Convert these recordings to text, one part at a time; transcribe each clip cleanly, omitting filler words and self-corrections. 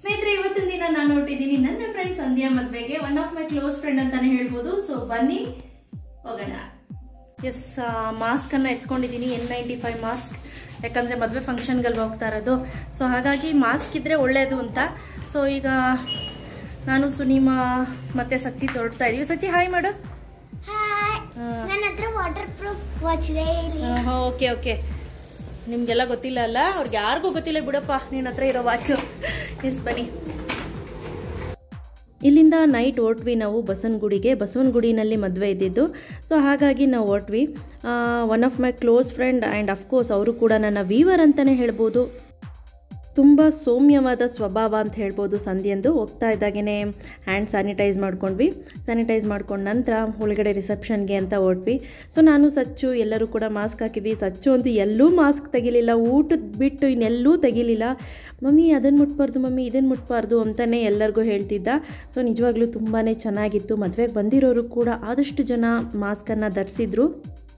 ಸ್ನೇಹಿತರೆ, ಇವತ್ತಿನ ದಿನ ನಾನು ಹೊರಟಿದ್ದೀನಿ ನನ್ನ ಫ್ರೆಂಡ್ ಸಂಧ್ಯಾ ಮದುವೆಗೆ. One of my close friend ಅಂತಾನೆ ಹೇಳ್ಬೋದು. ಸೊ ಬನ್ನಿ ಹೋಗೋಣ. ಎಸ್, ಮಾಸ್ಕ್ ಅನ್ನ ಎತ್ಕೊಂಡಿದ್ದೀನಿ, N95 ಮಾಸ್ಕ್. ಯಾಕಂದ್ರೆ ಮದುವೆ ಫಂಕ್ಷನ್ಗಲ್ವ ಹೋಗ್ತಾ ಇರೋದು. ಸೊ ಹಾಗಾಗಿ ಮಾಸ್ಕ್ ಇದ್ರೆ ಒಳ್ಳೇದು ಅಂತ. ಸೊ ಈಗ ನಾನು ಸುನಿಮಾ ಮತ್ತೆ ಸಚ್ಚಿ ಹೊರಡ್ತಾ ಇದೀವಿ. ಸಚ್ಚಿ ಹಾಯ್ ಮಾಡು. ನನ್ನ ಹತ್ರ ವಾಟರ್ ಪ್ರೂಫ್ ವಾಚ್ ಇದೆ. ಓಕೆ ಓಕೆ, ನಿಮ್ಗೆಲ್ಲ ಗೊತ್ತಿಲ್ಲ ಅಲ್ಲ, ಅವ್ರಿಗೆ ಯಾರಿಗೂ ಗೊತ್ತಿಲ್ಲ ಬಿಡಪ್ಪ ನಿನ್ನ ಹತ್ರ ಇರೋ ವಾಚು. ಎಸ್ ಬನ್ನಿ. ಇಲ್ಲಿಂದ ನೈಟ್ ಹೊರಟ್ವಿ ನಾವು ಬಸವನಗುಡಿಗೆ. ಬಸವನಗುಡಿನಲ್ಲಿ ಮದುವೆ ಇದ್ದಿದ್ದು. ಸೊ ಹಾಗಾಗಿ ನಾವು ಹೊರಟ್ವಿ. One of my close friend and of course ಅವರು ಕೂಡ ನನ್ನ ವೀವರ್ ಅಂತಲೇ ಹೇಳ್ಬೋದು. ತುಂಬ ಸೌಮ್ಯವಾದ ಸ್ವಭಾವ ಅಂತ ಹೇಳ್ಬೋದು ಸಂಧ್ಯಂದು. ಹೋಗ್ತಾ ಇದ್ದಾಗೇ ಹ್ಯಾಂಡ್ ಸ್ಯಾನಿಟೈಸ್ ಮಾಡ್ಕೊಂಡ್ವಿ. ಸ್ಯಾನಿಟೈಸ್ ಮಾಡ್ಕೊಂಡು ನಂತರ ಒಳಗಡೆ ರಿಸೆಪ್ಷನ್ಗೆ ಅಂತ ಹೊರಟ್ವಿ. ಸೊ ನಾನು ಸಚ್ಚು ಎಲ್ಲರೂ ಕೂಡ ಮಾಸ್ಕ್ ಹಾಕಿದ್ವಿ. ಸಚ್ಚು ಅಂತೂ ಎಲ್ಲೂ ಮಾಸ್ಕ್ ತೆಗಿಲಿಲ್ಲ, ಊಟದ ಬಿಟ್ಟು ಇನ್ನೆಲ್ಲೂ ತೆಗಿಲಿಲ್ಲ. ಮಮ್ಮಿ ಅದನ್ನು ಮುಟ್ಬಾರ್ದು, ಮಮ್ಮಿ ಇದನ್ನು ಮುಟ್ಬಾರ್ದು ಅಂತಲೇ ಎಲ್ಲರಿಗೂ ಹೇಳ್ತಿದ್ದ. ಸೊ ನಿಜವಾಗ್ಲೂ ತುಂಬಾ ಚೆನ್ನಾಗಿತ್ತು. ಮದುವೆಗೆ ಬಂದಿರೋರು ಕೂಡ ಆದಷ್ಟು ಜನ ಮಾಸ್ಕನ್ನು ಧರಿಸಿದ್ರು.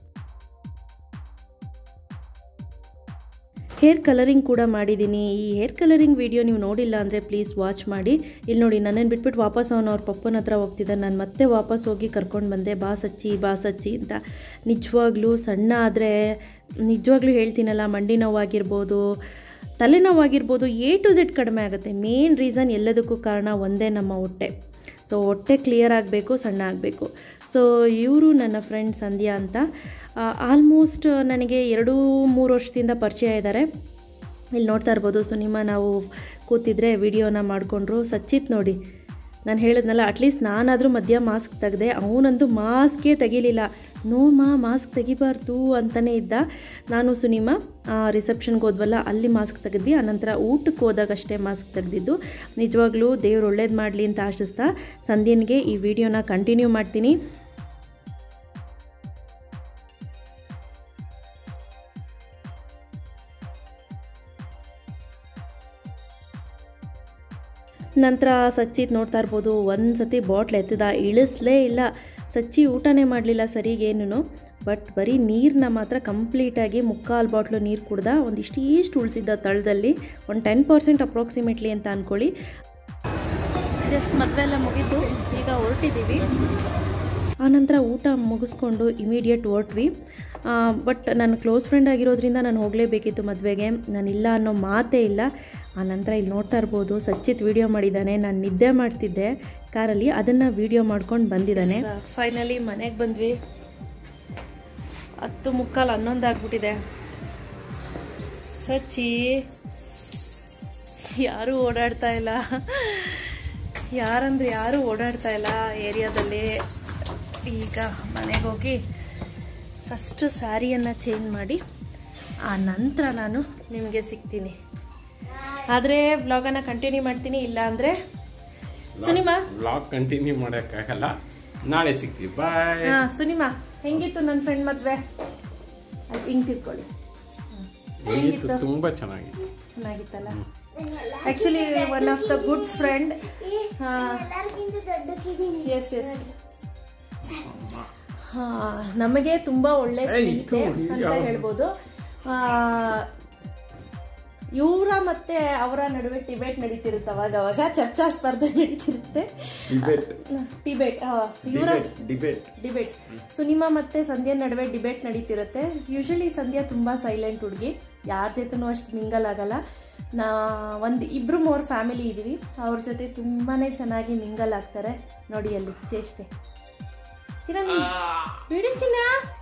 ಹೇರ್ ಕಲರಿಂಗ್ ಕೂಡ ಮಾಡಿದ್ದೀನಿ. ಈ ಹೇರ್ ಕಲರಿಂಗ್ ವಿಡಿಯೋ ನೀವು ನೋಡಿಲ್ಲ ಅಂದರೆ ಪ್ಲೀಸ್ ವಾಚ್ ಮಾಡಿ. ಇಲ್ಲಿ ನೋಡಿ, ನನ್ನನ್ನು ಬಿಟ್ಬಿಟ್ಟು ವಾಪಸ್ ಅವ್ರ ಪಪ್ಪನ ಹತ್ರ ಹೋಗ್ತಿದ್ದ. ನಾನು ಮತ್ತೆ ವಾಪಸ್ ಹೋಗಿ ಕರ್ಕೊಂಡು ಬಂದೆ, ಬಾ ಸಚ್ಚಿ ಅಂತ. ನಿಜವಾಗ್ಲೂ ಸಣ್ಣ ಆದರೆ ನಿಜವಾಗ್ಲೂ ಹೇಳ್ತೀನಲ್ಲ, ಮಂಡಿ ನೋವಾಗಿರ್ಬೋದು, ತಲೆನೋವಾಗಿರ್ಬೋದು, A to Z ಕಡಿಮೆ ಆಗುತ್ತೆ. ಮೇನ್ ರೀಸನ್ ಎಲ್ಲದಕ್ಕೂ ಕಾರಣ ಒಂದೇ, ನಮ್ಮ ಹೊಟ್ಟೆ. ಸೊ ಹೊಟ್ಟೆ ಕ್ಲಿಯರ್ ಆಗಬೇಕು, ಸಣ್ಣ ಆಗಬೇಕು. ಸೊ ಇವರು ನನ್ನ ಫ್ರೆಂಡ್ ಸಂಧ್ಯಾ ಅಂತ. ಆಲ್ಮೋಸ್ಟ್ ನನಗೆ 2-3 ವರ್ಷದಿಂದ ಪರಿಚಯ ಇದ್ದಾರೆ. ಇಲ್ಲಿ ನೋಡ್ತಾ ಇರ್ಬೋದು. ಸೊ ನಾವು ಕೂತಿದ್ರೆ ವಿಡಿಯೋನ ಮಾಡಿಕೊಂಡ್ರು. ಸಚ್ಚಿತ್ ನೋಡಿ, ನಾನು ಹೇಳಿದ್ನಲ್ಲ, ಅಟ್ಲೀಸ್ಟ್ ನಾನಾದರೂ ಮಧ್ಯ ಮಾಸ್ಕ್ ತೆಗೆದೆ, ಅವನಂತೂ ಮಾಸ್ಕೇ ತೆಗಿಲಿಲ್ಲ. ನೋ ಮಾಸ್ಕ್ ತೆಗಿಬಾರ್ದು ಅಂತಲೇ ಇದ್ದ. ನಾನು ಸುನಿಮಾ ರಿಸೆಪ್ಷನ್ಗೆ ಹೋದ್ವಲ್ಲ, ಅಲ್ಲಿ ಮಾಸ್ಕ್ ತೆಗೆದ್ವಿ. ಆನಂತರ ಊಟಕ್ಕೆ ಹೋದಾಗಷ್ಟೇ ಮಾಸ್ಕ್ ತೆಗೆದಿದ್ದು. ನಿಜವಾಗ್ಲೂ ದೇವ್ರು ಒಳ್ಳೇದು ಮಾಡಲಿ ಅಂತ ಆಶಿಸ್ತಾ ಸಂಧ್ಯನಿಗೆ ಈ ವಿಡಿಯೋನ ಕಂಟಿನ್ಯೂ ಮಾಡ್ತೀನಿ. ನಂತರ ಸಚ್ಚಿತ್ ನೋಡ್ತಾ ಇರ್ಬೋದು, ಒಂದು ಸತಿ ಬಾಟ್ಲ್ ಎತ್ತಿದ, ಇಳಿಸ್ಲೇ ಇಲ್ಲ. ಸಚ್ಚಿ ಊಟನೇ ಮಾಡಲಿಲ್ಲ ಸರಿಗೇನು, ಬಟ್ ಬರೀ ನೀರನ್ನ ಮಾತ್ರ ಕಂಪ್ಲೀಟಾಗಿ 3/4 ಬಾಟ್ಲು ನೀರು ಕುಡ್ದ. ಒಂದಿಷ್ಟು ಉಳಿಸಿದ್ದ ತಳದಲ್ಲಿ, ಒಂದು 10% ಅಪ್ರಾಕ್ಸಿಮೇಟ್ಲಿ ಅಂತ ಅಂದ್ಕೊಳ್ಳಿ. ಎಸ್, ಮದುವೆ ಎಲ್ಲ ಮುಗಿದು ಈಗ ಹೊರಟಿದ್ದೀವಿ. ಆನಂತರ ಊಟ ಮುಗಿಸ್ಕೊಂಡು ಇಮಿಡಿಯೇಟ್ ಹೊರಟ್ವಿ. ಬಟ್ ನನ್ನ ಕ್ಲೋಸ್ ಫ್ರೆಂಡ್ ಆಗಿರೋದ್ರಿಂದ ನಾನು ಹೋಗಲೇಬೇಕಿತ್ತು ಮದುವೆಗೆ. ನಾನಿಲ್ಲ ಅನ್ನೋ ಮಾತೇ ಇಲ್ಲ. ಆನಂತರ ಇಲ್ಲಿ ನೋಡ್ತಾ ಇರ್ಬೋದು, ಸಚ್ಚಿತ್ ವಿಡಿಯೋ ಮಾಡಿದ್ದಾನೆ. ನಾನು ನಿದ್ದೆ ಮಾಡ್ತಿದ್ದೆ ಕಾರಲ್ಲಿ, ಅದನ್ನು ವಿಡಿಯೋ ಮಾಡ್ಕೊಂಡು ಬಂದಿದ್ದಾನೆ. ಫೈನಲಿ ಮನೆಗೆ ಬಂದ್ವಿ. 10:45 11 ಆಗ್ಬಿಟ್ಟಿದೆ. ಸಚ್ಚಿ ಯಾರೂ ಓಡಾಡ್ತಾ ಇಲ್ಲ, ಯಾರೂ ಓಡಾಡ್ತಾ ಇಲ್ಲ ಏರಿಯಾದಲ್ಲಿ. ಈಗ ಮನೆಗೆ ಹೋಗಿ ಫಸ್ಟು ಸ್ಯಾರಿಯನ್ನು ಚೇಂಜ್ ಮಾಡಿ ಆ ನಂತರ ನಾನು ನಿಮಗೆ ಸಿಗ್ತೀನಿ. ಆದರೆ ವ್ಲಾಗನ್ನು ಕಂಟಿನ್ಯೂ ಮಾಡ್ತೀನಿ, ಇಲ್ಲ ಅಂದರೆ ಸುನಿಮಾ ವ್ಲಾಗ್ ಕಂಟಿನ್ಯೂ ಮಾಡೋಕ್ಕಾಗಲ್ಲ, ನಾಳೆ ಸಿಗ್ತೀವಿ. ಬಾಯ್. ಸುನಿಮಾ, ಹೆಂಗಿತ್ತು ನನ್ನ ಫ್ರೆಂಡ್ ಮದುವೆ? ಅದು ಹಿಂಗೆ ತಿಳ್ಕೊಳ್ಳಿ. ಹೆಂಗಿತ್ತು? ತುಂಬ ಚೆನ್ನಾಗಿತ್ತಲ್ಲ. Actually one of the good friend. Yes ನಮಗೆ ತುಂಬ ಒಳ್ಳೆ ಸ್ನೇಹಿತೆ ಅಂತ ಹೇಳ್ಬೋದು. ಇವರ ಮತ್ತೆ ಅವರ ನಡುವೆ ಡಿಬೇಟ್ ನಡೀತಿರುತ್ತೆ, ಅವಾಗ ಚರ್ಚಾ ಸ್ಪರ್ಧೆ ನಡೀತಿರುತ್ತೆ. ಡಿಬೇಟ್ ಸುನಿಮಾ ಮತ್ತೆ ಸಂಧ್ಯಾ ನಡುವೆ ಡಿಬೇಟ್ ನಡೀತಿರುತ್ತೆ. ಯೂಶಲಿ ಸಂಧ್ಯಾ ತುಂಬಾ ಸೈಲೆಂಟ್ ಹುಡುಗಿ, ಯಾರ ಜೊತೆನೂ ಅಷ್ಟು ಮಿಂಗಲ್ ಆಗಲ್ಲ. ಇಬ್ರು 3 ಫ್ಯಾಮಿಲಿ ಇದೀವಿ, ಅವ್ರ ಜೊತೆ ತುಂಬಾನೇ ಚೆನ್ನಾಗಿ ಮಿಂಗಲ್ ಆಗ್ತಾರೆ. ನೋಡಿ ಅಲ್ಲಿ ಚೇಷ್ಟೆ. ಬಿಡಿ ಚಿನ್ನ.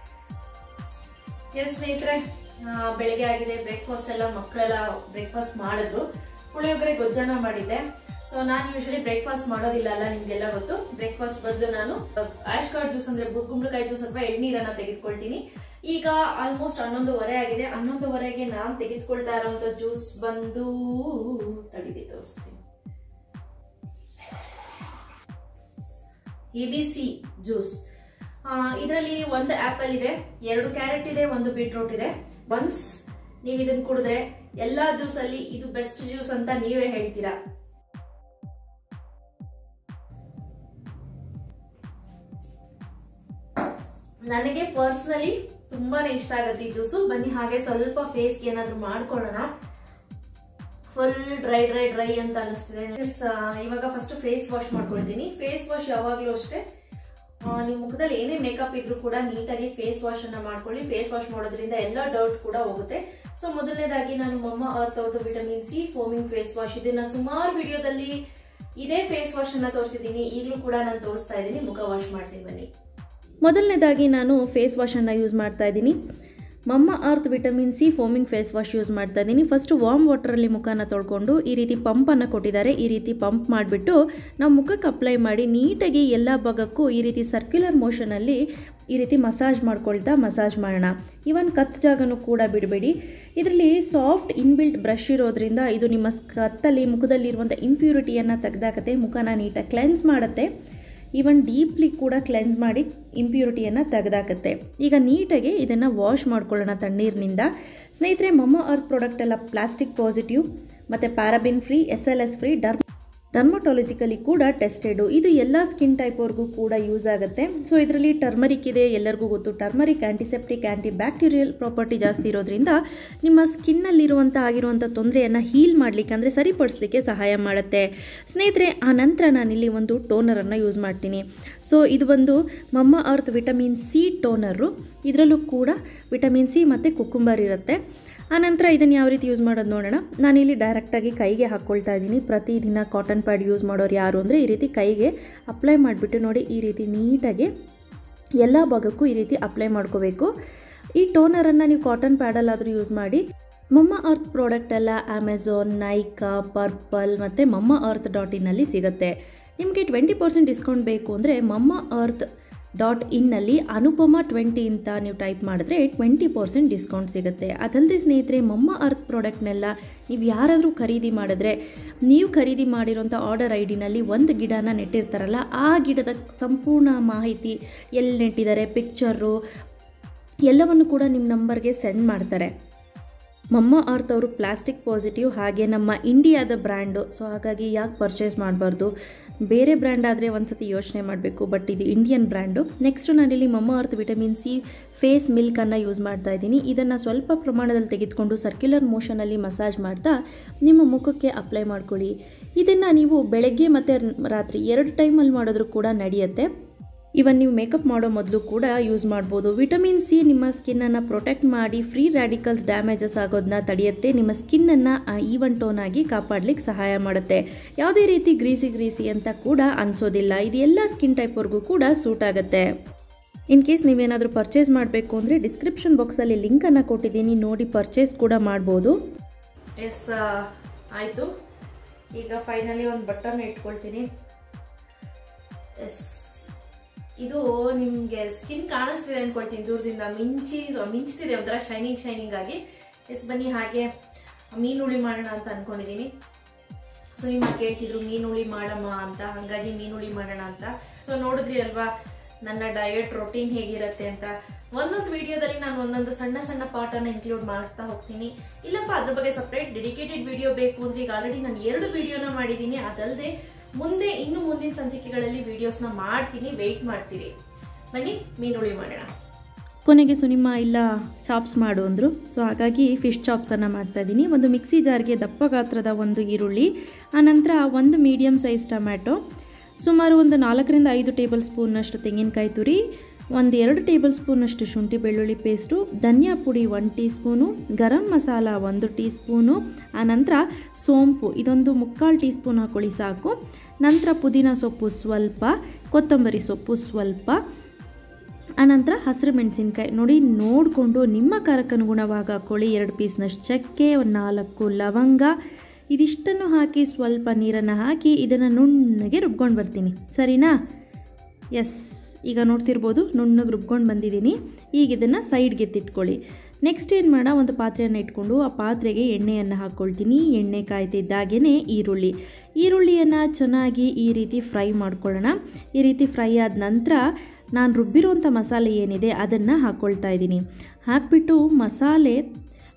ಎಸ್ ಸ್ನೇಹಿತರೆ, ಬೆಳಗ್ಗೆ ಆಗಿದೆ. ಬ್ರೇಕ್ಫಾಸ್ಟ್ ಎಲ್ಲ ಮಕ್ಕಳೆಲ್ಲ ಬ್ರೇಕ್ಫಾಸ್ಟ್ ಮಾಡಿದ್ರು. ಪುಳಿಯೋಗರೆ ಗೊಜ್ಜನ ಮಾಡಿದ್ದೆ. ಸೊ ನಾನು ಯೂಶಲಿ ಬ್ರೇಕ್ಫಾಸ್ಟ್ ಮಾಡೋದಿಲ್ಲ ಅಲ್ಲ, ನಿಮ್ಗೆಲ್ಲ ಗೊತ್ತು. ಬ್ರೇಕ್ಫಾಸ್ಟ್ ಬದಲು ನಾನು ಆಶ್ ಕಾರ್ಡ್ ಜ್ಯೂಸ್ ಅಂದ್ರೆ ಕುಂಬಳಕಾಯಿ ಜ್ಯೂಸ್ ಅಥವಾ ಎಳ್ನೀರನ್ನ ತೆಗೆದುಕೊಳ್ತೀನಿ. ಈಗ ಆಲ್ಮೋಸ್ಟ್ 11:15 ಆಗಿದೆ. 11:15ಗೆ ನಾನು ತೆಗೆದುಕೊಳ್ತಾ ಇರೋಂಥ ಜ್ಯೂಸ್ ಬಂದು ತೋರಿಸ್ತೀನಿ. ABC juice. ಇದರಲ್ಲಿ 1 ಆಪಲ್ ಇದೆ, 2 ಕ್ಯಾರೆಟ್ ಇದೆ, 1 ಬೀಟ್ರೂಟ್ ಇದೆ. ಒನ್ಸ್ ನೀವು ಇದನ್ನ ಕುಡಿದ್ರೆ ಎಲ್ಲಾ ಜ್ಯೂಸ್ ಅಲ್ಲಿ ಇದು ಬೆಸ್ಟ್ ಜ್ಯೂಸ್ ಅಂತ ನೀವೇ ಹೇಳ್ತೀರಾ. ನನಗೆ ಪರ್ಸನಲಿ ತುಂಬಾನೇ ಇಷ್ಟ ಆಗುತ್ತೆ ಈ ಜ್ಯೂಸು. ಬನ್ನಿ ಹಾಗೆ ಸ್ವಲ್ಪ ಫೇಸ್ಗೆ ಏನಾದ್ರು ಮಾಡ್ಕೊಳ್ಳೋಣ. ಫುಲ್ ಡ್ರೈ ಡ್ರೈ ಡ್ರೈ ಅಂತ ಅನಿಸ್ತಿದೆ. ಇವಾಗ ಫಸ್ಟ್ ಫೇಸ್ ವಾಶ್ ಮಾಡ್ಕೊಳ್ತೀನಿ. ಫೇಸ್ ವಾಶ್ ಯಾವಾಗ್ಲೂ ಅಷ್ಟೇ ನಿಮ್ಮ ಮುಖದಲ್ಲಿ ಏನೇ ಮೇಕಪ್ ಇದ್ರೂ ಕೂಡ ನೀಟಾಗಿ ಫೇಸ್ ವಾಶ್ ಅನ್ನ ಮಾಡ್ಕೊಳ್ಳಿ. ಫೇಸ್ ವಾಶ್ ಮಾಡೋದ್ರಿಂದ ಎಲ್ಲ ಡೌಟ್ ಕೂಡ ಹೋಗುತ್ತೆ. ಸೊ ಮೊದಲನೇದಾಗಿ ನಾನು ಮಮ್ಮ ಅರ್ತ್ ಅವ್ರದ್ದು vitamin C foaming face wash, ಇದನ್ನ ಸುಮಾರು ವಿಡಿಯೋದಲ್ಲಿ ಇದೇ ಫೇಸ್ ವಾಶ್ ಅನ್ನ ತೋರಿಸಿದ್ದೀನಿ, ಈಗಲೂ ಕೂಡ ನಾನು ತೋರಿಸ್ತಾ ಇದ್ದೀನಿ. ಮುಖ ವಾಶ್ ಮಾಡ್ತೀನಿ ಬನ್ನಿ. ಮೊದಲನೇದಾಗಿ ನಾನು ಫೇಸ್ ವಾಶ್ ಅನ್ನ ಯೂಸ್ ಮಾಡ್ತಾ ಇದ್ದೀನಿ. Mamaearth vitamin C foaming face wash use ಮಾಡ್ತಾ ಇದ್ದೀನಿ. ಫಸ್ಟ್ ವಾರ್ಮ್ ವಾಟರಲ್ಲಿ ಮುಖನ ತೊಳ್ಕೊಂಡು ಈ ರೀತಿ ಪಂಪನ್ನು ಕೊಟ್ಟಿದ್ದಾರೆ. ಈ ರೀತಿ ಪಂಪ್ ಮಾಡಿಬಿಟ್ಟು ನಾವು ಮುಖಕ್ಕೆ ಅಪ್ಲೈ ಮಾಡಿ ನೀಟಾಗಿ ಎಲ್ಲ ಭಾಗಕ್ಕೂ ಈ ರೀತಿ ಸರ್ಕ್ಯುಲರ್ ಮೋಷನಲ್ಲಿ ಈ ರೀತಿ ಮಸಾಜ್ ಮಾಡ್ಕೊಳ್ತಾ ಮಸಾಜ್ ಮಾಡೋಣ. ಇವನ್ ಕತ್ ಜಾಗನೂ ಕೂಡ ಬಿಡಬೇಡಿ. ಇದರಲ್ಲಿ ಸಾಫ್ಟ್ ಇನ್ಬಿಲ್ಟ್ ಬ್ರಷ್ ಇರೋದ್ರಿಂದ ಇದು ನಿಮ್ಮ ಕತ್ತಲ್ಲಿ ಮುಖದಲ್ಲಿರುವಂಥ ಇಂಪ್ಯೂರಿಟಿಯನ್ನು ತೆಗೆದಾಕತ್ತೆ, ಮುಖನ ನೀಟಾಗಿ ಕ್ಲೆನ್ಸ್ ಮಾಡುತ್ತೆ. ಈವನ್ ಡೀಪ್ಲಿ ಕೂಡ ಕ್ಲೆನ್ಸ್ ಮಾಡಿ ಇಂಪ್ಯೂರಿಟಿಯನ್ನು ತೆಗೆದಾಕತ್ತೆ. ಈಗ ನೀಟಾಗಿ ಇದನ್ನು ವಾಶ್ ಮಾಡ್ಕೊಳ್ಳೋಣ ತಣ್ಣೀರಿನಿಂದ. ಸ್ನೇಹಿತರೆ, ಮಮ್ಮ ಅರ್ತ್ ಪ್ರಾಡಕ್ಟ್ ಎಲ್ಲ ಪ್ಲಾಸ್ಟಿಕ್ ಪಾಸಿಟಿವ್ ಮತ್ತು paraben free, SLS free, dermatologically ಕೂಡ ಟೆಸ್ಟೆಡು. ಇದು ಎಲ್ಲ ಸ್ಕಿನ್ ಟೈಪ್ವರೆಗೂ ಕೂಡ ಯೂಸ್ ಆಗುತ್ತೆ. ಸೊ ಇದರಲ್ಲಿ ಟರ್ಮರಿಕ್ ಇದೆ, ಎಲ್ಲರಿಗೂ ಗೊತ್ತು. Turmeric antiseptic, anti bacterial property ಜಾಸ್ತಿ ಇರೋದ್ರಿಂದ ನಿಮ್ಮ ಸ್ಕಿನ್ನಲ್ಲಿರುವಂಥ ಆಗಿರುವಂಥ ತೊಂದರೆಯನ್ನು ಹೀಲ್ ಮಾಡಲಿಕ್ಕೆ ಅಂದರೆ ಸರಿಪಡಿಸಲಿಕ್ಕೆ ಸಹಾಯ ಮಾಡುತ್ತೆ. ಸ್ನೇಹಿತರೆ, ಆ ನಂತರ ನಾನಿಲ್ಲಿ ಒಂದು ಟೋನರನ್ನು ಯೂಸ್ ಮಾಡ್ತೀನಿ. ಸೊ ಇದು ಬಂದು ಮಮ್ಮ ಅರ್ತ್ ವಿಟಮಿನ್ ಸಿ ಟೋನರು. ಇದರಲ್ಲೂ ಕೂಡ ವಿಟಮಿನ್ ಸಿ ಮತ್ತು ಕುಕುಂಬರ್ ಇರುತ್ತೆ. ಆನಂತರ ಇದನ್ನು ಯಾವ ರೀತಿ ಯೂಸ್ ಮಾಡೋದು ನೋಡೋಣ. ನಾನಿಲ್ಲಿ ಡೈರೆಕ್ಟಾಗಿ ಕೈಗೆ ಹಾಕ್ಕೊಳ್ತಾ ಇದ್ದೀನಿ. ಪ್ರತಿದಿನ ಕಾಟನ್ ಪ್ಯಾಡ್ ಯೂಸ್ ಮಾಡೋರು ಯಾರು ಅಂದರೆ ಈ ರೀತಿ ಕೈಗೆ ಅಪ್ಲೈ ಮಾಡಿಬಿಟ್ಟು ನೋಡಿ, ಈ ರೀತಿ ನೀಟಾಗಿ ಎಲ್ಲ ಭಾಗಕ್ಕೂ ಈ ರೀತಿ ಅಪ್ಲೈ ಮಾಡ್ಕೋಬೇಕು. ಈ ಟೋನರನ್ನು ನೀವು ಕಾಟನ್ ಪ್ಯಾಡಲ್ಲಾದರೂ ಯೂಸ್ ಮಾಡಿ. ಮಮ್ಮ ಅರ್ತ್ ಪ್ರಾಡಕ್ಟ್ ಎಲ್ಲ ಅಮೆಝಾನ್, ನೈಕಾ, ಪರ್ಪಲ್ ಮತ್ತು mamaearth.in ಸಿಗುತ್ತೆ. ನಿಮಗೆ 20% ಡಿಸ್ಕೌಂಟ್ ಬೇಕು ಅಂದರೆ mamaearth.in ಅನುಪಮ 20 ಅಂತ ನೀವು ಟೈಪ್ ಮಾಡಿದ್ರೆ 20% ಡಿಸ್ಕೌಂಟ್ ಸಿಗುತ್ತೆ. ಅದಲ್ಲದೆ ಸ್ನೇಹಿತರೆ, ಮಮ್ಮ ಅರ್ತ್ ಪ್ರಾಡಕ್ಟ್ನೆಲ್ಲ ನೀವು ಯಾರಾದರೂ ಖರೀದಿ ಮಾಡಿದ್ರೆ ನೀವು ಖರೀದಿ ಮಾಡಿರೋಂಥ ಆರ್ಡರ್ ID ಒಂದು ಗಿಡನ ನೆಟ್ಟಿರ್ತಾರಲ್ಲ, ಆ ಗಿಡದ ಸಂಪೂರ್ಣ ಮಾಹಿತಿ, ಎಲ್ಲಿ ನೆಟ್ಟಿದ್ದಾರೆ, ಪಿಕ್ಚರು ಎಲ್ಲವನ್ನು ಕೂಡ ನಿಮ್ಮ ನಂಬರ್ಗೆ ಸೆಂಡ್ ಮಾಡ್ತಾರೆ. ಮಮ್ಮ ಅರ್ತ್ ಅವರು ಪ್ಲಾಸ್ಟಿಕ್ ಪಾಸಿಟಿವ್, ಹಾಗೆ ನಮ್ಮ ಇಂಡಿಯಾದ ಬ್ರ್ಯಾಂಡು. ಸೊ ಹಾಗಾಗಿ ಯಾಕೆ ಪರ್ಚೇಸ್ ಮಾಡಬಾರ್ದು? ಬೇರೆ ಬ್ರ್ಯಾಂಡ್ ಆದರೆ ಒಂದು ಸತಿ ಯೋಚನೆ ಮಾಡಬೇಕು, ಬಟ್ ಇದು ಇಂಡಿಯನ್ ಬ್ರ್ಯಾಂಡು. ನೆಕ್ಸ್ಟು ನಾನಿಲ್ಲಿ Mamaearth vitamin C face ಮಿಲ್ಕನ್ನು ಯೂಸ್ ಮಾಡ್ತಾ ಇದ್ದೀನಿ. ಇದನ್ನು ಸ್ವಲ್ಪ ಪ್ರಮಾಣದಲ್ಲಿ ತೆಗೆದುಕೊಂಡು ಸರ್ಕ್ಯುಲರ್ ಮೋಷನಲ್ಲಿ ಮಸಾಜ್ ಮಾಡ್ತಾ ನಿಮ್ಮ ಮುಖಕ್ಕೆ ಅಪ್ಲೈ ಮಾಡ್ಕೊಳ್ಳಿ. ಇದನ್ನು ನೀವು ಬೆಳಗ್ಗೆ ಮತ್ತು ರಾತ್ರಿ 2 ಟೈಮಲ್ಲಿ ಮಾಡಿದ್ರೂ ಕೂಡ ನಡೆಯುತ್ತೆ. ಇವನ್ ನೀವು ಮೇಕಪ್ ಮಾಡೋ ಮೊದಲು ಕೂಡ ಯೂಸ್ ಮಾಡ್ಬೋದು. ವಿಟಮಿನ್ ಸಿ ನಿಮ್ಮ ಸ್ಕಿನ್ನನ್ನು ಪ್ರೊಟೆಕ್ಟ್ ಮಾಡಿ ಫ್ರೀ ರ್ಯಾಡಿಕಲ್ಸ್ ಡ್ಯಾಮೇಜಸ್ ಆಗೋದನ್ನ ತಡೆಯುತ್ತೆ. ನಿಮ್ಮ ಸ್ಕಿನ್ನನ್ನು ಈವನ್ ಟೋನ್ ಆಗಿ ಕಾಪಾಡಲಿಕ್ಕೆ ಸಹಾಯ ಮಾಡುತ್ತೆ. ಯಾವುದೇ ರೀತಿ ಗ್ರೀಸಿ ಅಂತ ಕೂಡ ಅನಿಸೋದಿಲ್ಲ. ಇದು ಎಲ್ಲ ಸ್ಕಿನ್ ಟೈಪ್ವರೆಗೂ ಕೂಡ ಸೂಟ್ ಆಗುತ್ತೆ. ಇನ್ ಕೇಸ್ ನೀವೇನಾದರೂ ಪರ್ಚೇಸ್ ಮಾಡಬೇಕು ಅಂದರೆ ಡಿಸ್ಕ್ರಿಪ್ಷನ್ ಬಾಕ್ಸಲ್ಲಿ ಲಿಂಕನ್ನು ಕೊಟ್ಟಿದ್ದೀನಿ, ನೋಡಿ ಪರ್ಚೇಸ್ ಕೂಡ ಮಾಡ್ಬೋದು. ಎಸ್, ಆಯಿತು. ಈಗ ಫೈನಲಿ ಒಂದು ಬಟನ್ ಇಟ್ಕೊಳ್ತೀನಿ. ಎಸ್, ಇದು ನಿಮಗೆ ಸ್ಕಿನ್ ಕಾಣಿಸ್ತಿದೆ ಅಂದ್ಕೊಳ್ತೀನಿ, ದೂರದಿಂದ ಮಿಂಚ್ತಿದೆ, ಒಂಥರ ಶೈನಿಂಗ್ ಆಗಿ. ಎಸ್, ಬನ್ನಿ ಹಾಗೆ ಮೀನುಳಿ ಮಾಡೋಣ ಅಂತ ಅಂದ್ಕೊಂಡಿದ್ದೀನಿ. ಸೊ ನಿಮ್ಮ ಕೇಳ್ತಿದ್ರು ಮೀನುಳಿ ಮಾಡಮ್ಮ ಅಂತ, ಹಾಗಾಗಿ ಮೀನುಳಿ ಮಾಡೋಣ ಅಂತ. ಸೊ ನೋಡಿದ್ರಿ ಅಲ್ವಾ ನನ್ನ ಡಯಟ್ ರೊಟೀನ್ ಹೇಗಿರುತ್ತೆ ಅಂತ. ಒಂದೊಂದು ವಿಡಿಯೋದಲ್ಲಿ ನಾನು ಒಂದೊಂದು ಸಣ್ಣ ಪಾರ್ಟನ್ನು ಇನ್ಕ್ಲೂಡ್ ಮಾಡ್ತಾ ಹೋಗ್ತೀನಿ. ಇಲ್ಲಪ್ಪ ಅದ್ರ ಬಗ್ಗೆ ಸಪ್ರೇಟ್ ಡೆಡಿಕೇಟೆಡ್ ವಿಡಿಯೋ ಬೇಕು ಅಂದರೆ ಈಗ ಆಲ್ರೆಡಿ ನಾನು 2 ವಿಡಿಯೋನ ಮಾಡಿದ್ದೀನಿ. ಅದಲ್ಲದೆ ಮುಂದಿನ ಸಂಚಿಕೆಗಳಲ್ಲಿ ವಿಡಿಯೋಸ್ನ ಮಾಡ್ತೀನಿ, ವೆಯ್ಟ್ ಮಾಡ್ತೀರಿ. ಬನ್ನಿ ಮೀನುಳಿ ಮಾಡೋಣ. ಕೊನೆಗೆ ಸುನಿಮ್ಮ ಇಲ್ಲ ಚಾಪ್ಸ್ ಮಾಡು ಅಂದರು. ಸೊ ಹಾಗಾಗಿ ಫಿಶ್ ಚಾಪ್ಸನ್ನು ಮಾಡ್ತಾಯಿದ್ದೀನಿ. ಒಂದು ಮಿಕ್ಸಿ ಜಾರ್ಗೆ ದಪ್ಪ ಗಾತ್ರದ ಒಂದು ಈರುಳ್ಳಿ, ಆನಂತರ ಒಂದು ಮೀಡಿಯಮ್ ಸೈಜ್ ಟೊಮ್ಯಾಟೊ, ಸುಮಾರು ಒಂದು 4ರಿಂದ 5 ಟೇಬಲ್ ಸ್ಪೂನ್ನಷ್ಟು ತೆಂಗಿನಕಾಯಿ ತುರಿ, 1-2 ಟೇಬಲ್ ಸ್ಪೂನಷ್ಟು ಶುಂಠಿ ಬೆಳ್ಳುಳ್ಳಿ ಪೇಸ್ಟು, ಧನಿಯಾ ಪುಡಿ 1 teaspoon, garam masala 1 teaspoon, ಆನಂತರ ಸೋಂಪು ಇದೊಂದು 3/4 ಟೀ ಸ್ಪೂನ್ ಹಾಕೊಳ್ಳಿ ಸಾಕು. ನಂತರ ಪುದೀನ ಸೊಪ್ಪು ಸ್ವಲ್ಪ, ಕೊತ್ತಂಬರಿ ಸೊಪ್ಪು ಸ್ವಲ್ಪ, ಆನಂತರ ಹಸಿರು ಮೆಣಸಿನ್ಕಾಯಿ ನೋಡಿಕೊಂಡು ನಿಮ್ಮ ಖಾರಕ್ಕನುಗುಣವಾಗಿ ಹಾಕ್ಕೊಳ್ಳಿ. 2 ಪೀಸ್ನಷ್ಟು ಚಕ್ಕೆ, 4 ಲವಂಗ, ಇದಿಷ್ಟನ್ನು ಹಾಕಿ ಸ್ವಲ್ಪ ನೀರನ್ನು ಹಾಕಿ ಇದನ್ನು ನುಣ್ಣಗೆ ರುಬ್ಕೊಂಡು ಬರ್ತೀನಿ. ಸರಿನಾ? ಎಸ್, ಈಗ ನೋಡ್ತಿರ್ಬೋದು ನುಣ್ಣಗೆ ರುಬ್ಕೊಂಡು ಬಂದಿದ್ದೀನಿ. ಈಗ ಇದನ್ನು ಸೈಡ್ಗೆ ಎತ್ತಿಟ್ಕೊಳ್ಳಿ. ನೆಕ್ಸ್ಟ್ ಏನು ಮಾಡೋಣ, ಒಂದು ಪಾತ್ರೆಯನ್ನು ಇಟ್ಕೊಂಡು ಆ ಪಾತ್ರೆಗೆ ಎಣ್ಣೆಯನ್ನು ಹಾಕ್ಕೊಳ್ತೀನಿ. ಎಣ್ಣೆ ಕಾಯ್ತಿದ್ದಾಗೇ ಈರುಳ್ಳಿಯನ್ನು ಚೆನ್ನಾಗಿ ಈ ರೀತಿ ಫ್ರೈ ಮಾಡ್ಕೊಳ್ಳೋಣ. ಈ ರೀತಿ ಫ್ರೈ ಆದ ನಂತರ ನಾನು ರುಬ್ಬಿರುವಂಥ ಮಸಾಲೆ ಏನಿದೆ ಅದನ್ನು ಹಾಕ್ಕೊಳ್ತಾ ಇದ್ದೀನಿ. ಹಾಕ್ಬಿಟ್ಟು ಮಸಾಲೆ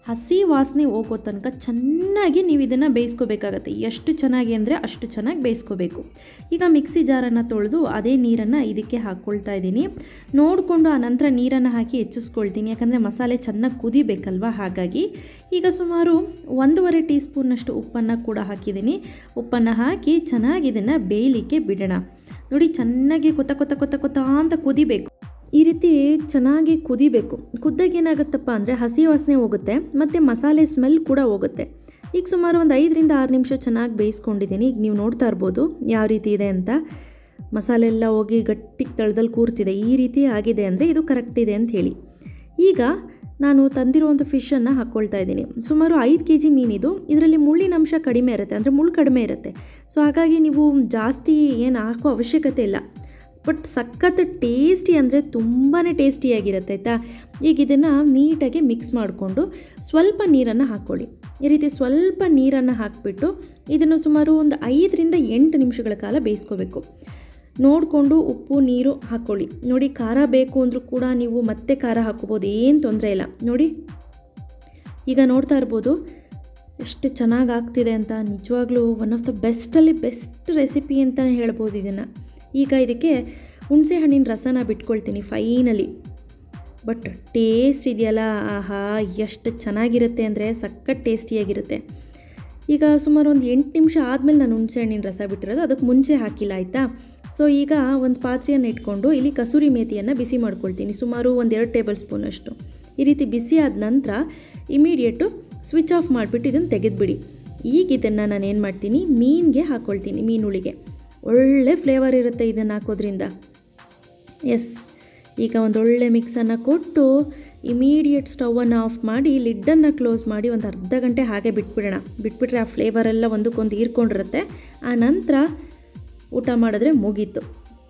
ಹಸಿ ವಾಸನೆ ಹೋಗೋ ತನಕ ಚೆನ್ನಾಗಿ ನೀವು ಇದನ್ನು ಬೇಯಿಸ್ಕೋಬೇಕಾಗತ್ತೆ. ಎಷ್ಟು ಚೆನ್ನಾಗಿ ಅಂದರೆ ಅಷ್ಟು ಚೆನ್ನಾಗಿ ಬೇಯಿಸ್ಕೋಬೇಕು. ಈಗ ಮಿಕ್ಸಿ ಜಾರನ್ನು ತೊಳೆದು ಅದೇ ನೀರನ್ನು ಇದಕ್ಕೆ ಹಾಕ್ಕೊಳ್ತಾ ಇದ್ದೀನಿ. ನೋಡಿಕೊಂಡು ಆ ನಂತರ ನೀರನ್ನು ಹಾಕಿ ಹೆಚ್ಚಿಸ್ಕೊಳ್ತೀನಿ, ಯಾಕಂದರೆ ಮಸಾಲೆ ಚೆನ್ನಾಗಿ ಕುದಿಬೇಕಲ್ವ. ಹಾಗಾಗಿ ಈಗ ಸುಮಾರು 1.5 ಟೀ ಸ್ಪೂನ್ನಷ್ಟು ಉಪ್ಪನ್ನು ಕೂಡ ಹಾಕಿದ್ದೀನಿ. ಉಪ್ಪನ್ನು ಹಾಕಿ ಚೆನ್ನಾಗಿ ಇದನ್ನು ಬೇಯಲಿಕ್ಕೆ ಬಿಡೋಣ. ನೋಡಿ, ಚೆನ್ನಾಗಿ ಕೊತ್ತ ಅಂತ ಕುದಿಬೇಕು. ಈ ರೀತಿ ಚೆನ್ನಾಗಿ ಕುದಿಬೇಕು. ಕುದ್ದಾಗ ಏನಾಗುತ್ತಪ್ಪ ಅಂದರೆ ಹಸಿ ವಾಸನೆ ಹೋಗುತ್ತೆ ಮತ್ತು ಮಸಾಲೆ ಸ್ಮೆಲ್ ಕೂಡ ಹೋಗುತ್ತೆ. ಈಗ ಸುಮಾರು ಒಂದು 5ರಿಂದ 6 ನಿಮಿಷ ಚೆನ್ನಾಗಿ ಬೇಯಿಸ್ಕೊಂಡಿದ್ದೀನಿ. ಈಗ ನೀವು ನೋಡ್ತಾ ಇರ್ಬೋದು ಯಾವ ರೀತಿ ಇದೆ ಅಂತ. ಮಸಾಲೆ ಎಲ್ಲ ಹೋಗಿ ಗಟ್ಟಿಗೆ ತಳದಲ್ಲಿ ಕೂರ್ತಿದೆ. ಈ ರೀತಿ ಆಗಿದೆ ಅಂದರೆ ಇದು ಕರೆಕ್ಟ್ ಇದೆ ಅಂತ ಹೇಳಿ. ಈಗ ನಾನು ತಂದಿರುವಂಥ ಫಿಶನ್ನು ಹಾಕ್ಕೊಳ್ತಾ ಇದ್ದೀನಿ. ಸುಮಾರು 5 kg ಮೀನಿದು. ಇದರಲ್ಲಿ ಮುಳ್ಳಿನ ಅಂಶ ಕಡಿಮೆ ಇರುತ್ತೆ, ಅಂದರೆ ಮುಳ್ಳು ಕಡಿಮೆ ಇರುತ್ತೆ. ಸೊ ಹಾಗಾಗಿ ನೀವು ಜಾಸ್ತಿ ಏನು ಹಾಕೋ ಅವಶ್ಯಕತೆ ಇಲ್ಲ. ಬಟ್ ಸಖತ್ ಟೇಸ್ಟಿ ಅಂದರೆ ತುಂಬಾ ಟೇಸ್ಟಿಯಾಗಿರುತ್ತೆ ಆಯಿತಾ. ಈಗ ಇದನ್ನು ನೀಟಾಗಿ ಮಿಕ್ಸ್ ಮಾಡಿಕೊಂಡು ಸ್ವಲ್ಪ ನೀರನ್ನು ಹಾಕ್ಕೊಳ್ಳಿ. ಈ ರೀತಿ ಸ್ವಲ್ಪ ನೀರನ್ನು ಹಾಕಿಬಿಟ್ಟು ಇದನ್ನು ಸುಮಾರು ಒಂದು 5ರಿಂದ 8 ನಿಮಿಷಗಳ ಕಾಲ ಬೇಯಿಸ್ಕೋಬೇಕು. ನೋಡಿಕೊಂಡು ಉಪ್ಪು ನೀರು ಹಾಕ್ಕೊಳ್ಳಿ. ನೋಡಿ, ಖಾರ ಬೇಕು ಅಂದರೂ ಕೂಡ ನೀವು ಮತ್ತೆ ಖಾರ ಹಾಕ್ಕೋಬೋದು, ಏನು ತೊಂದರೆ ಇಲ್ಲ. ನೋಡಿ, ಈಗ ನೋಡ್ತಾ ಇರ್ಬೋದು ಎಷ್ಟು ಚೆನ್ನಾಗಿ ಆಗ್ತಿದೆ ಅಂತ. ನಿಜವಾಗ್ಲೂ ಒನ್ ಆಫ್ ದ ಬೆಸ್ಟಲ್ಲಿ ಬೆಸ್ಟ್ ರೆಸಿಪಿ ಅಂತಲೇ ಹೇಳ್ಬೋದು ಇದನ್ನು. ಈಗ ಇದಕ್ಕೆ ಹುಣಸೆ ಹಣ್ಣಿನ ರಸನ ಬಿಟ್ಕೊಳ್ತೀನಿ ಫೈನಲಿ. ಬಟ್ ಟೇಸ್ಟ್ ಇದೆಯಲ್ಲ, ಆಹಾ ಎಷ್ಟು ಚೆನ್ನಾಗಿರುತ್ತೆ ಅಂದರೆ ಸಖತ್ ಟೇಸ್ಟಿಯಾಗಿರುತ್ತೆ. ಈಗ ಸುಮಾರು ಒಂದು 8 ನಿಮಿಷ ಆದಮೇಲೆ ನಾನು ಹುಣಸೆ ಹಣ್ಣಿನ ರಸ ಬಿಟ್ಟಿರೋದು, ಅದಕ್ಕೆ ಮುಂಚೆ ಹಾಕಿಲ್ಲ ಆಯಿತಾ. ಸೊ ಈಗ ಒಂದು ಪಾತ್ರೆಯನ್ನು ಇಟ್ಕೊಂಡು ಇಲ್ಲಿ ಕಸೂರಿ ಮೇಥಿಯನ್ನು ಬಿಸಿ ಮಾಡ್ಕೊಳ್ತೀನಿ, ಸುಮಾರು 1-2 ಟೇಬಲ್ ಸ್ಪೂನಷ್ಟು. ಈ ರೀತಿ ಬಿಸಿ ಆದ ನಂತರ ಇಮಿಡಿಯೇಟು ಸ್ವಿಚ್ ಆಫ್ ಮಾಡಿಬಿಟ್ಟು ಇದನ್ನು ತೆಗೆದುಬಿಡಿ. ಈಗ ಇದನ್ನು ನಾನು ಏನು ಮಾಡ್ತೀನಿ, ಮೀನಿಗೆ ಹಾಕ್ಕೊಳ್ತೀನಿ. ಮೀನುಳಿಗೆ ಒಳ್ಳೆ ಫ್ಲೇವರ್ ಇರುತ್ತೆ ಇದನ್ನು ಹಾಕೋದ್ರಿಂದ. ಎಸ್, ಈಗ ಒಂದೊಳ್ಳೆ ಮಿಕ್ಸನ್ನು ಕೊಟ್ಟು ಇಮಿಡಿಯೇಟ್ ಸ್ಟವನ್ನು ಆಫ್ ಮಾಡಿ ಲಿಡ್ಡನ್ನು ಕ್ಲೋಸ್ ಮಾಡಿ ಒಂದು ಅರ್ಧ ಗಂಟೆ ಹಾಗೆ ಬಿಟ್ಬಿಟ್ರೆ ಆ ಫ್ಲೇವರೆಲ್ಲ ಒಂದಕ್ಕೊಂದು ಹೀರ್ಕೊಂಡಿರುತ್ತೆ. ಆ ನಂತರ ಊಟ ಮಾಡಿದ್ರೆ ಮುಗೀತು.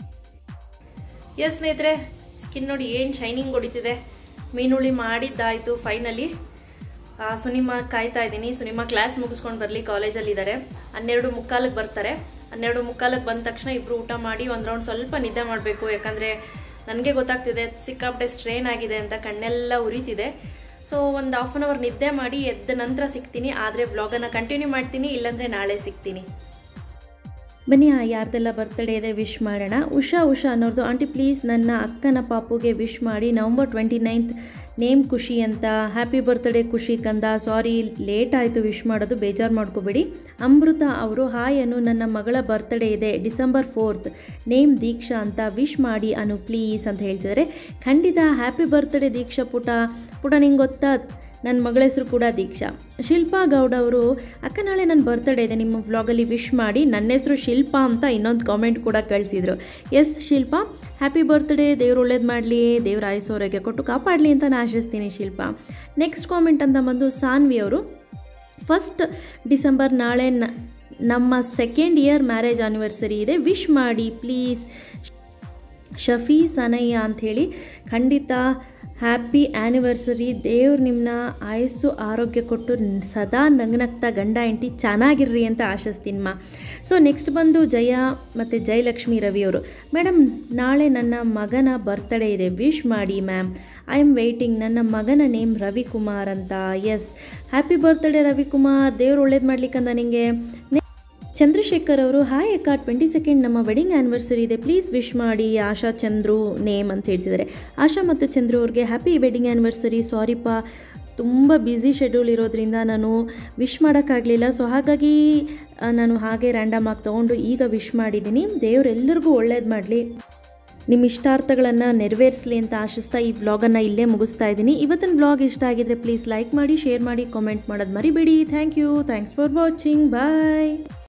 ಎಸ್ ಸ್ನೇಹಿತರೆ, ಸ್ಕಿನ್ ನೋಡಿ ಏನು ಶೈನಿಂಗ್ ಹೊಡಿತಿದೆ. ಮೀನುಳಿ ಮಾಡಿದ್ದಾಯಿತು ಫೈನಲಿ. ಸುನಿಮಾ ಕಾಯ್ತಾ ಇದ್ದೀನಿ. ಸುನಿಮಾ ಕ್ಲಾಸ್ ಮುಗಿಸ್ಕೊಂಡು ಬರಲಿ, ಕಾಲೇಜಲ್ಲಿದ್ದಾರೆ. 12:45 ಬರ್ತಾರೆ. 12:45 ಬಂದ ತಕ್ಷಣ ಇಬ್ಬರು ಊಟ ಮಾಡಿ ಒಂದು ರೌಂಡ್ ಸ್ವಲ್ಪ ನಿದ್ದೆ ಮಾಡಬೇಕು. ಯಾಕಂದರೆ ನನಗೆ ಗೊತ್ತಾಗ್ತಿದೆ ಸಿಕ್ಕಾಪಟ್ಟೆ ಸ್ಟ್ರೇನ್ ಆಗಿದೆ ಅಂತ, ಕಣ್ಣೆಲ್ಲ ಉರಿತಿದೆ. ಸೊ ಒಂದು 1/2 ಅವರ್ ನಿದ್ದೆ ಮಾಡಿ ಎದ್ದ ನಂತರ ಸಿಗ್ತೀನಿ. ಆದರೆ ವ್ಲಾಗನ್ನು ಕಂಟಿನ್ಯೂ ಮಾಡ್ತೀನಿ, ಇಲ್ಲಾಂದರೆ ನಾಳೆ ಸಿಗ್ತೀನಿ. ಬನ್ನಿ, ಯಾರ್ದೆಲ್ಲ ಬರ್ತ್ಡೇ ಇದೆ ವಿಶ್ ಮಾಡೋಣ. ಉಷಾ ಅನ್ನೋರ್ದು, ಆಂಟಿ ಪ್ಲೀಸ್ ನನ್ನ ಅಕ್ಕನ ಪಾಪುಗೆ ವಿಶ್ ಮಾಡಿ. ನವಂಬರ್ 29 ನೇಮ್ ಖುಷಿ ಅಂತ. ಹ್ಯಾಪಿ ಬರ್ತ್ಡೇ ಖುಷಿ ಕಂದ. ಸಾರಿ ಲೇಟ್ ಆಯಿತು ವಿಶ್ ಮಾಡೋದು, ಬೇಜಾರು ಮಾಡ್ಕೋಬೇಡಿ. ಅಮೃತ ಅವರು, ಹಾಯ್ ಅನು, ನನ್ನ ಮಗಳ ಬರ್ತ್ಡೇ ಇದೆ ಡಿಸೆಂಬರ್ 4th, ನೇಮ್ ದೀಕ್ಷಾ ಅಂತ, ವಿಶ್ ಮಾಡಿ ಅನು ಪ್ಲೀಸ್ ಅಂತ ಹೇಳ್ತಿದ್ದಾರೆ. ಖಂಡಿತ ಹ್ಯಾಪಿ ಬರ್ತ್ಡೇ ದೀಕ್ಷಾ ಪುಟ. ನಿಂಗೆ ಗೊತ್ತಾ ನನ್ನ ಮಗಳ ಹೆಸರು ಕೂಡ ದೀಕ್ಷಾ. ಶಿಲ್ಪಾ ಗೌಡ ಅವರು, ಅಕ್ಕ ನಾಳೆ ನನ್ನ ಬರ್ತ್ಡೇ ಇದೆ, ನಿಮ್ಮ ವ್ಲಾಗಲ್ಲಿ ವಿಶ್ ಮಾಡಿ. ನನ್ನ ಹೆಸರು ಶಿಲ್ಪಾ ಅಂತ ಇನ್ನೊಂದು ಕಾಮೆಂಟ್ ಕೂಡ ಕಳಿಸಿದರು. Yes Shilpa, happy birthday. ದೇವ್ರು ಒಳ್ಳೇದು ಮಾಡಲಿ, ದೇವ್ರ ಆಯಸ್ಸೋರಿಗೆ ಕೊಟ್ಟು ಕಾಪಾಡಲಿ ಅಂತ ನಾನು ಆಶಿಸ್ತೀನಿ ಶಿಲ್ಪಾ. ನೆಕ್ಸ್ಟ್ ಕಾಮೆಂಟ್ ಅಂತ ಬಂದು ಸಾನ್ವಿ ಅವರು, 1 ಡಿಸೆಂಬರ್ ನಾಳೆ ನಮ್ಮ 2nd ಇಯರ್ ಮ್ಯಾರೇಜ್ ಆ್ಯನಿವರ್ಸರಿ ಇದೆ, ವಿಶ್ ಮಾಡಿ ಪ್ಲೀಸ್ ಶಫಿ ಸನಯ್ಯ ಅಂಥೇಳಿ. ಖಂಡಿತ ಹ್ಯಾಪಿ ಆ್ಯನಿವರ್ಸರಿ. ದೇವ್ರು ನಿಮ್ಮನ್ನ ಆಯಸ್ಸು ಆರೋಗ್ಯ ಕೊಟ್ಟು ಸದಾ ನಗ್ನಗ್ತಾ ಗಂಡ ಹೆಂಡತಿ ಚೆನ್ನಾಗಿರ್ರಿ ಅಂತ ಆಶಿಸ್ತೀನಿ ಮಾ. ಸೊ ನೆಕ್ಸ್ಟ್ ಬಂದು ಜಯ ಮತ್ತು ಜಯಲಕ್ಷ್ಮಿ ರವಿಯವರು, ಮೇಡಮ್ ನಾಳೆ ನನ್ನ ಮಗನ ಬರ್ತ್ಡೇ ಇದೆ, ವಿಶ್ ಮಾಡಿ ಮ್ಯಾಮ್. I am waiting. ನನ್ನ ಮಗನ ನೇಮ್ ರವಿಕುಮಾರ್ ಅಂತ. ಎಸ್, ಹ್ಯಾಪಿ ಬರ್ತ್ಡೇ ರವಿಕುಮಾರ್, ದೇವ್ರು ಒಳ್ಳೇದು ಮಾಡ್ಲಿಕ್ಕಂದ ನಿಮಗೆ. ಚಂದ್ರಶೇಖರ್ ಅವರು, ಹಾಯ್ ಅಕ್ಕ 22nd ನಮ್ಮ ವೆಡ್ಡಿಂಗ್ ಆ್ಯನಿವರ್ಸರಿ ಇದೆ, ಪ್ಲೀಸ್ ವಿಶ್ ಮಾಡಿ. ಆಶಾ ಚಂದ್ರು ನೇಮ್ ಅಂತ ಹೇಳ್ತಿದ್ದಾರೆ. ಆಶಾ ಮತ್ತು ಚಂದ್ರು ಅವ್ರಿಗೆ ಹ್ಯಾಪಿ ವೆಡ್ಡಿಂಗ್ ಆ್ಯನಿವರ್ಸರಿ. ಸಾರಿಪ್ಪ, ತುಂಬ ಬ್ಯುಸಿ ಶೆಡ್ಯೂಲ್ ಇರೋದ್ರಿಂದ ನಾನು ವಿಶ್ ಮಾಡೋಕ್ಕಾಗಲಿಲ್ಲ. ಸೊ ಹಾಗಾಗಿ ನಾನು ಹಾಗೆ ರ್ಯಾಂಡಮ್ ಆಗಿ ತೊಗೊಂಡು ಈಗ ವಿಶ್ ಮಾಡಿದ್ದೀನಿ. ದೇವರೆಲ್ಲರಿಗೂ ಒಳ್ಳೇದು ಮಾಡಲಿ, ನಿಮ್ಮ ಇಷ್ಟಾರ್ಥಗಳನ್ನು ನೆರವೇರಿಸಲಿ ಅಂತ ಆಶಿಸ್ತಾ ಈ ವ್ಲಾಗನ್ನು ಇಲ್ಲೇ ಮುಗಿಸ್ತಾ ಇದ್ದೀನಿ. ಇವತ್ತಿನ ವ್ಲಾಗ್ ಇಷ್ಟ ಆಗಿದ್ರೆ ಪ್ಲೀಸ್ ಲೈಕ್ ಮಾಡಿ, ಶೇರ್ ಮಾಡಿ, ಕಾಮೆಂಟ್ ಮಾಡೋದು ಮರಿಬೇಡಿ. Thank you, thanks for watching, bye.